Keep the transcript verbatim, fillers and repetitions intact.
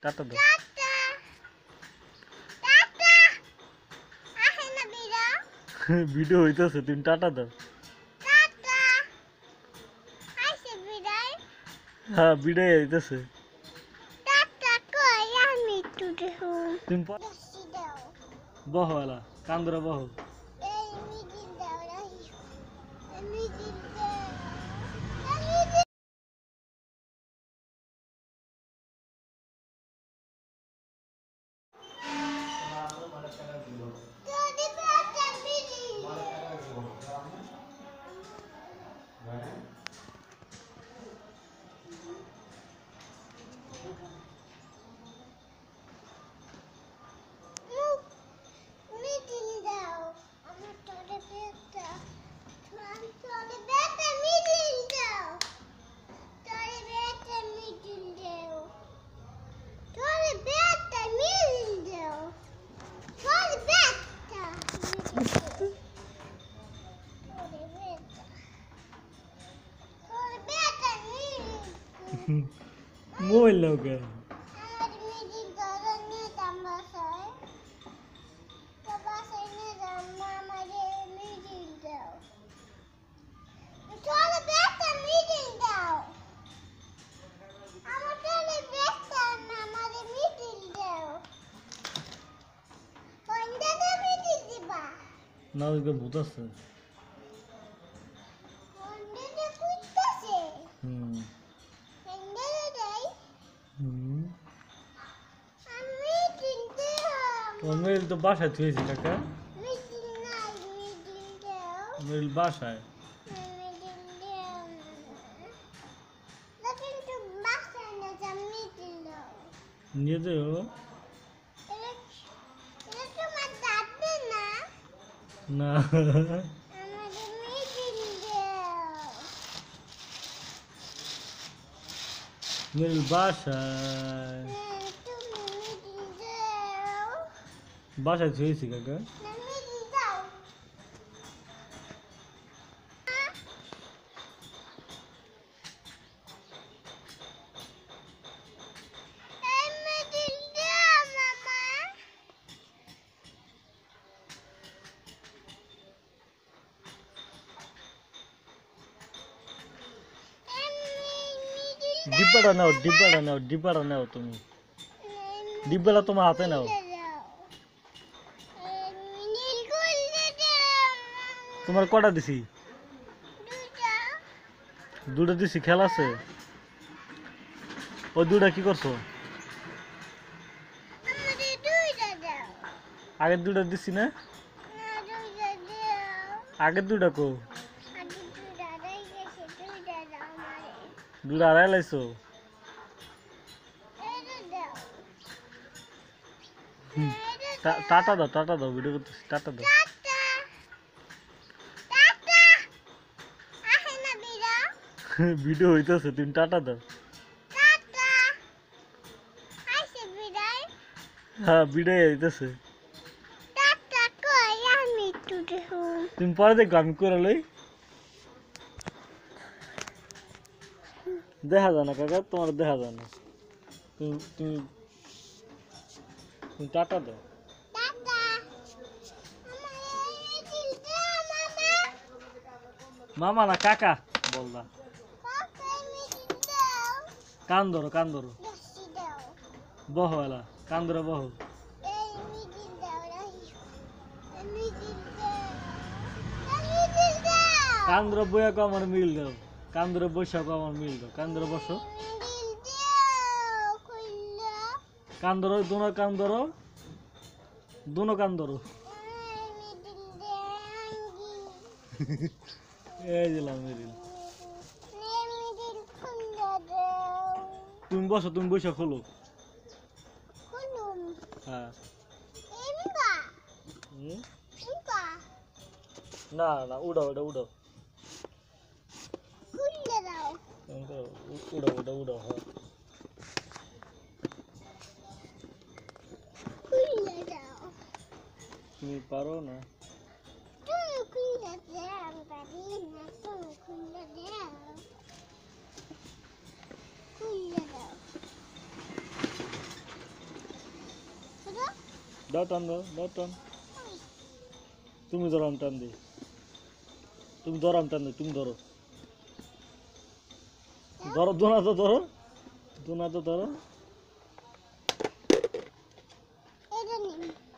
Tata দাও। Video হইতেছে, তুমি টাটা দাও। হ্যাঁ, বিদায় হইতেছে। তুমি বহো এলা, কান্দরা বহো। মোবাইল নাও কে? না, ওইটা ভূত আছে। হুম হুম মেল তো বাসায় থুয়েছি কাকা। মেল বাসায়। নিয়ে যাও না। মেল বাসায় বাসায় থুয়েছি কাকা। ডিব্বাটা নাও, ডিব্বাটা নাও, ডিব্বাটা নাও। তুমি ডিব্বাটা তোমার হাতে নাও। তোমার কটা দিছি? দুটা দিছি। খেলা আছে ওই দুটা কি করছো? আগের দুটা দিছি না? আগের দুটা কো? দুটা আড়াই লাইছো? টাটা দাও, টাটা দাও। ভিডিও করতেছি, টাটা দাও। ভিডিও হইতেছে, তুমি টাটা দাও। হ্যাঁ, বিদায় হইতেছে। তুমি পরে দেখো, আমি করে লই। দেখা যায় না কাকা, তোমার দেখা যায় না। তুমি তুমি তুমি টাটা দাও। মামা না কাকা বললা। কান ধরো, কান ধরো। বহো এলা, কান ধরো বহো। কান ধরো বইয়া কো আমার মিল দাও। কান ধরো বসে কো আমার মিল দাও। কান ধরো বসো। কান ধরো, দুনো কান ধরো, দুনো কান ধরো। এই দিলাম মিল। তুমি বসো, তুমি বসে খোলো। হ্যাঁ, না না, উড়াও, ওটা উড়াও, উড়াও, ওটা উড়াও। হ্যাঁ, তুমি পারো না। দাও টান দাও দাও টান তুমি ধরো আমি টান দিই তুমি ধরো আমি টান দিই তুমি ধরো ধরো দোনা তো ধরো দোনা তো ধরো